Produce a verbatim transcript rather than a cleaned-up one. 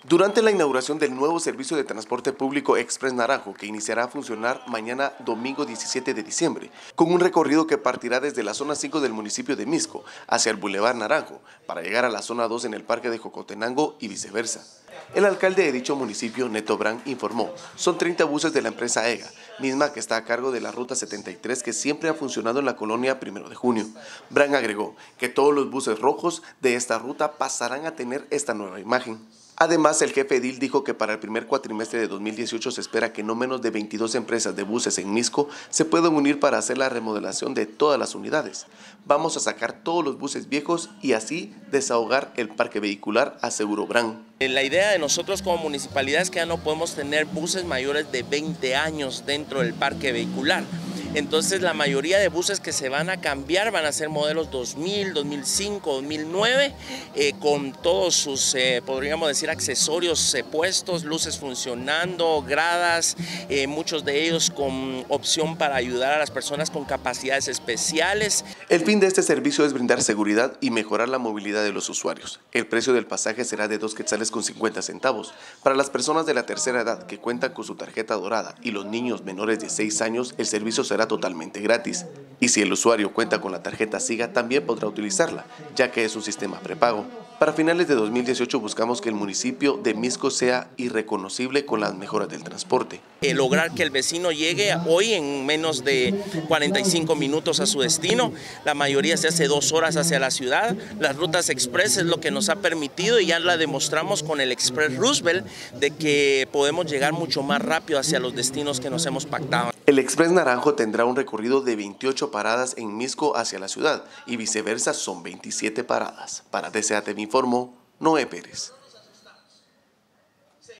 Durante la inauguración del nuevo servicio de transporte público Express Naranjo, que iniciará a funcionar mañana domingo diecisiete de diciembre, con un recorrido que partirá desde la zona cinco del municipio de Misco hacia el Boulevard Naranjo, para llegar a la zona dos en el Parque de Jocotenango y viceversa. El alcalde de dicho municipio, Neto Brand, informó, son treinta buses de la empresa EGA, misma que está a cargo de la Ruta setenta y tres que siempre ha funcionado en la colonia Primero de Junio. Brand agregó que todos los buses rojos de esta ruta pasarán a tener esta nueva imagen. Además, el jefe edil dijo que para el primer cuatrimestre de dos mil dieciocho se espera que no menos de veintidós empresas de buses en Misco se puedan unir para hacer la remodelación de todas las unidades. Vamos a sacar todos los buses viejos y así desahogar el parque vehicular, aseguró Brand. La idea de nosotros como municipalidad es que ya no podemos tener buses mayores de veinte años dentro del parque vehicular. Entonces la mayoría de buses que se van a cambiar van a ser modelos dos mil, dos mil cinco, dos mil nueve, eh, con todos sus, eh, podríamos decir, accesorios eh, puestos, luces funcionando, gradas, eh, muchos de ellos con opción para ayudar a las personas con capacidades especiales. El fin de este servicio es brindar seguridad y mejorar la movilidad de los usuarios. El precio del pasaje será de dos quetzales con cincuenta centavos. Para las personas de la tercera edad que cuentan con su tarjeta dorada y los niños menores de seis años, el servicio será totalmente gratis. Y si el usuario cuenta con la tarjeta SIGA, también podrá utilizarla, ya que es un sistema prepago. Para finales de dos mil dieciocho buscamos que el municipio de Misco sea irreconocible con las mejoras del transporte. Eh, lograr que el vecino llegue hoy en menos de cuarenta y cinco minutos a su destino. La mayoría se hace dos horas hacia la ciudad. Las rutas express es lo que nos ha permitido y ya la demostramos con el Express Roosevelt de que podemos llegar mucho más rápido hacia los destinos que nos hemos pactado. El Express Naranjo tendrá un recorrido de veintiocho paradas en Misco hacia la ciudad y viceversa son veintisiete paradas. Para D C A T V informó Noé Pérez.